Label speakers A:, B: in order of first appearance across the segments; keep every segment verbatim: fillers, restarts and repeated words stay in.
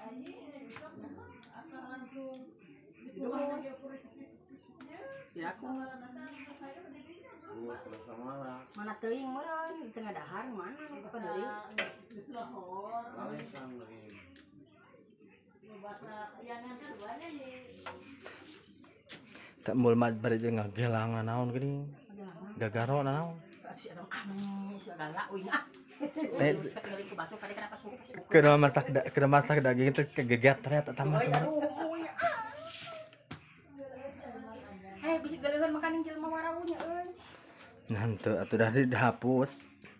A: Ya aku. Mana teuing meureun di tengah dahar mana apa deui?
B: Tak mul mat bari jeung ngagelangan naon geuning. Gagaro naon? Eh, kena masak da, kena masak daging itu kegeget ternyata tambah semua.
A: Eh, bisa galeun makanan jelema warawunya euy.
B: Nah, henteu atuh dah dihapus.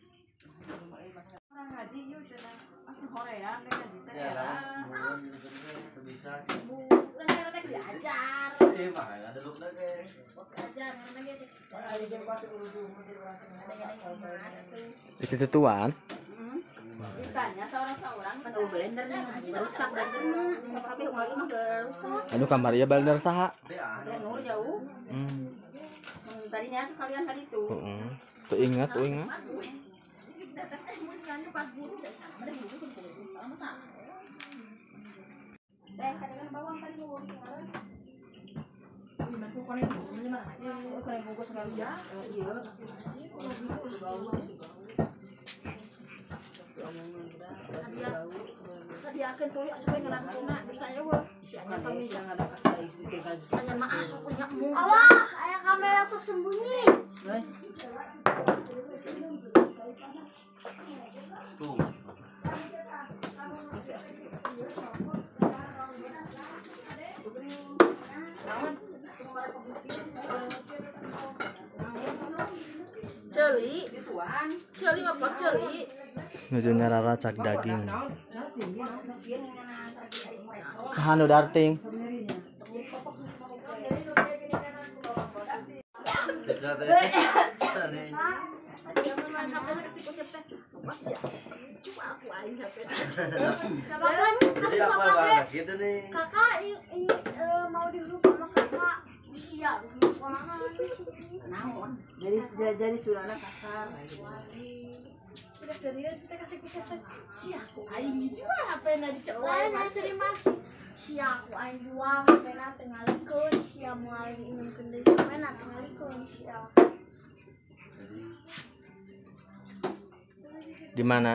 B: Itu tuan.
A: Ditanya seorang-seorang penuh blendernya, rusak blendernya, tapi rumah ini udah rusak.
B: Anu kamar ieu blender saha?
A: Nur jauh.
B: Hmm.
A: Tadinya sekalian tadi tuh.
B: Heeh. Tuh ingat, tuh ingat.
A: Teh kadang bawang tadi mau ditinggalin. Lima puluh konek lima aja, konek bungkus sekali ya. Iya. Sadiakeun tuluy supaya ngelantusna terus aya weuh. Isiannya kami sangat hanya maaf punya mu.
C: Allah, aya kamera tersembunyi.
B: Tuh.
A: Celi, celi apa celi?
B: Nuju nyararacak daging. Saha nu darting?
C: Kakak ini mau duduk sama kakak usia
A: Naon? Jadi jadi surana kasar.
C: udah serius kita kasih kita
A: Si aku aing jual apa yang enggak dicoba.
C: lain yang sering masih sia aku aing jual hapena tengalikeun sia moal diinginkeun deui hapena tengalikeun sia
B: Di mana?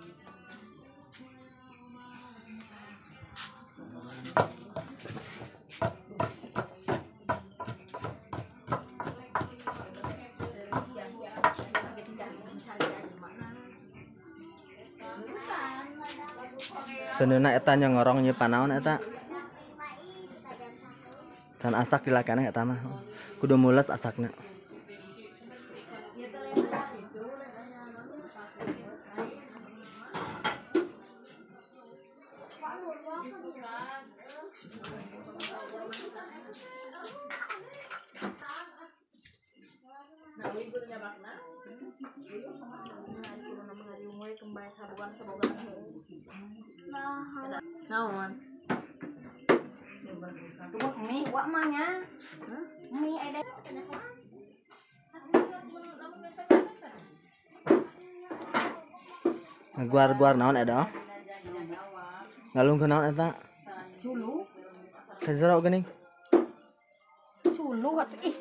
B: Seundeuna eta nyongorong nya panaon eta? Can asak dilakana eta mah. Kudu mules asakna.
A: Naon? Tunggu mie, wak manya. Mie ada.
B: Guar-guar naon eta? Ngalungkeun naon eta?
A: Sulu.
B: Kajero geuning.
A: Sulu atuh ih.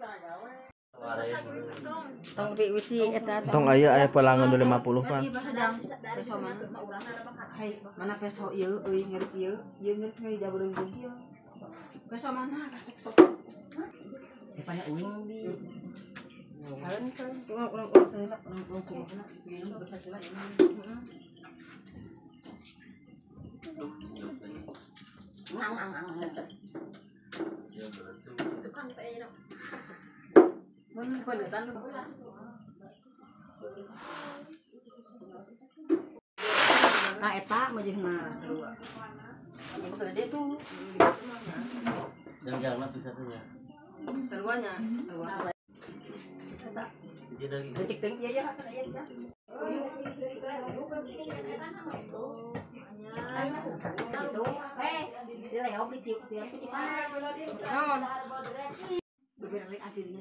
A: Tong bi wisi eta.
B: Tong aya aya pelangan lima puluh pan.
A: Peso mana? Hai, mana peso ieu euy ngeurit ieu? Ieu ngeurit ngeui da bereung ieu. Peso mana? Kasek sok. Depana uing di. Kalen kan urang urang urang teh urang urang kumaha ini besar celah ini. Heeh. Ngang ngang ngang. Itu kan kayak mun penutan nah eta mah dua yang gede tuh
D: yang jangan bisa punya
A: keluarnya keluar detik ting iya ya iya ya itu eh dia leok di ciuk dia ciuk non beberapa lek ajirnya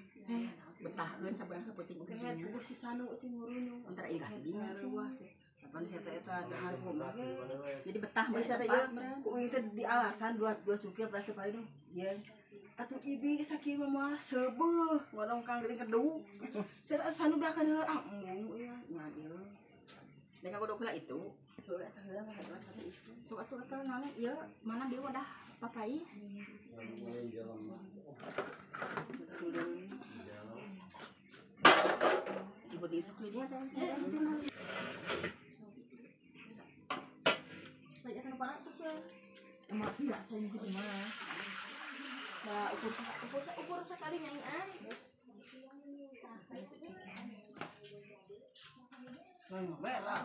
A: betahkeun sabayang saputing kehet ku si sanu si ngurunyu antara ieu gadinya ruas manusia teh eta dahar koma ge.
D: Jadi betah
A: Bisa teh
D: tempat,
A: ya, ku itu di alasan dua dua cukir berarti paling dong. Ya. Atuh ibi sakieu mah sebeuh, ngodong kang geuning keduk. Saya sanu dah kan ah emu ya ngadil.
D: dengan kodok lah itu.
A: Tuh eta heula mah hebat tapi itu.
D: Coba tuh eta nana ieu mana dia wadah papais. Ibu di itu dia teh. Saya akan parah tuh ya. Emak tidak saya gitu mah. Nah, ukur ukur ukur sekali nyanyian.
A: Merah.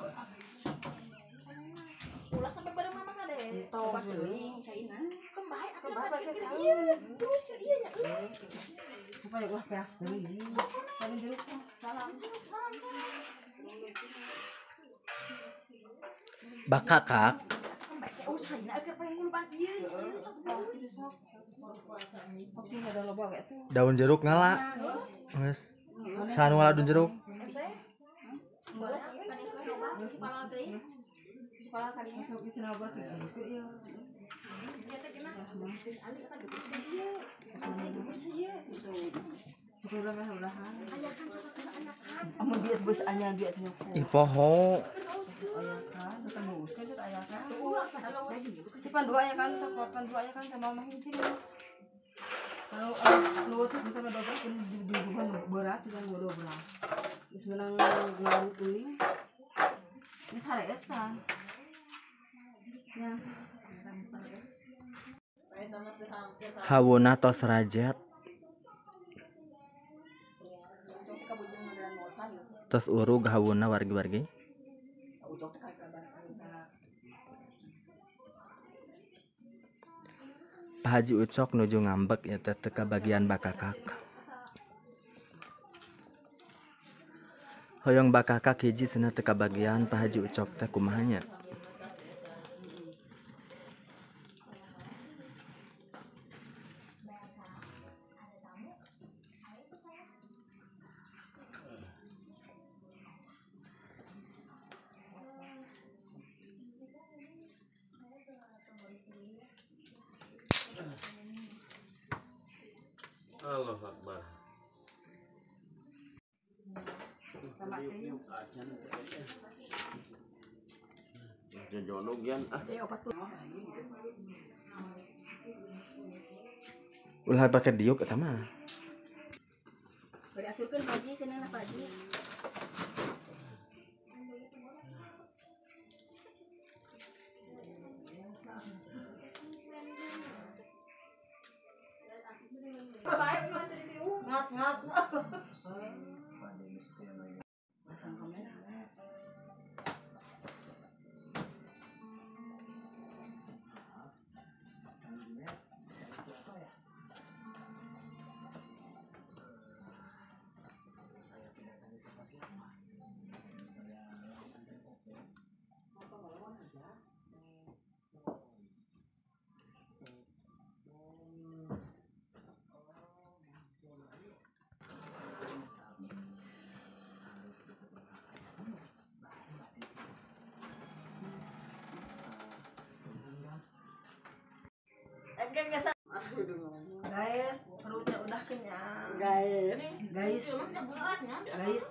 D: Ulah sampai bareng mama kade.
A: Tobat deui
D: Kaina. Kembali aku
A: Kembali
D: pakai
A: ke
D: iya.
A: kain.
D: Terus ke iya nya.
A: supaya ulah peas deui. Saling jeruk mah.
D: Salam.
B: Bakakak.
D: Kembali oh China keur pengen ngulupan ieu. Sok bagus.
A: Maksudnya ada loba we tuh.
B: Daun jeruk ngala. Geus. Sanu ngala daun jeruk.
D: Boleh kan itu coba kepala deui. Kepala kalinya
A: Masuk ke cenah obat gitu ya.
D: ya teh kena. Terus ali eta geus ka ieu. Saya geus ieu.
A: Itu. Cukup ulah mah ulahan.
D: Ayakan coba kena ayakan.
A: Amun biat beus anyang biat nyoko.
B: Info ho.
A: Ayakan ketemu uskeun teh ayakan. Cipan dua ayakan sakotan dua ayakan sama mah hiji. Kalau nu tuh bisa mendobrak pun di duduhan berat juga dua belas. Geus menang ngaru teuing. Ini sare esa. Ya.
B: Hawuna tos rajet. Tos urug hawuna wargi-wargi. Pak Haji Ucok nuju ngambek ya teh teu bagian bakakak. Hoyong bakakak hiji cenah teu bagian Pak Haji Ucok teh kumaha nya?
E: Allah Akbar.
A: Sama teh.
E: Jangan jono gian ah.
B: Ulah pakai diuk eta mah.
D: Bari asurkeun Haji seneng na Haji. Baik ngat ngat ngat.
A: Pasang kamera.
D: Enggak enggak
A: Guys,
D: perutnya udah kenyang.
A: guys, guys,
D: Beratnya.
A: guys.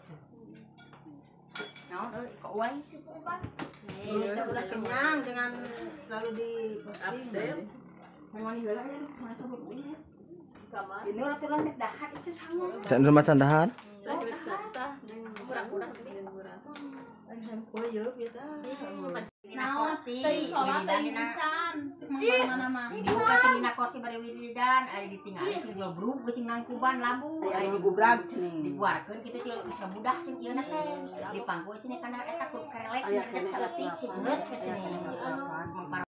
D: Naon euy kok wais.
A: Perutnya udah kenyang dengan selalu di update.
D: Memang heula ya masa bukunya. Kamar.
A: Ini orang tuh langit dahar itu sama.
B: Can rumah candahan.
D: Saya wisata. Murah-murah tapi murah.
A: Anh kue yuk kita.
F: Naon sih?
D: Teuing salat teuing
F: Wiridan
D: encan. Cek mana mah.
F: dibuka cenina kursi bari wiridan aya ditinggal cil jual bruk geus nangkuban labu
A: Aya
F: aya
A: nu gubrag cenah.
F: dibuarkeun kitu cil bisa mudah cing ieu na teh dipanggu cenah kana eta ku kerelek
A: Aya
F: cenah
A: kene
F: saeutik cing geus cenah.